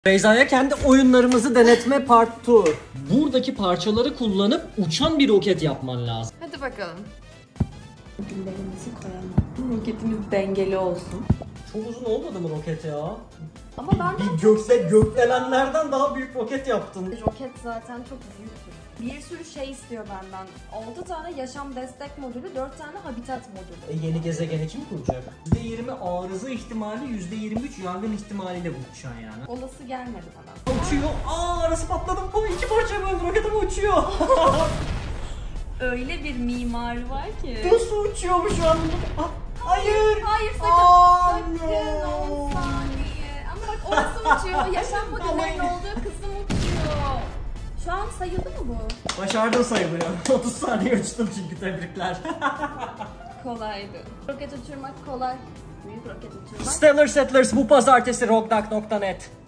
Beyza'ya kendi oyunlarımızı denetme part 2. Buradaki parçaları kullanıp uçan bir roket yapman lazım. Hadi bakalım. Güllerimizi koyalım. Roketimiz dengeli olsun. Çok uzun olmadı mı roket ya? Ama ben gökdelenlerden daha büyük roket yaptın. Roket zaten çok büyüktür. Bir sürü şey istiyor benden. 6 tane yaşam destek modülü, 4 tane habitat modülü. Yeni gezegeni kim kuracak? %20 arıza ihtimali, %23 yangın ihtimaliyle bu uçan yani. Olası gelmedi bana. Uçuyor. Arası patladı. O iki parça böldü. Roket ama uçuyor. Öyle bir mimari var ki. Nasıl uçuyormuş şu an? Hayır. Hayır sakın. Sakın 10 saniye. Ama bak orası uçuyor. Yaşam modüllerinin olduğu kısım uçuyor. Şu an sayıldı mı bu? Başardın sayılıyor. 30 saniye uçtum çünkü, tebrikler. Kolaydı. Roket uçurmak kolay. Büyük roket uçurmak. Stellar Settlers bu pazartesi rockduck.net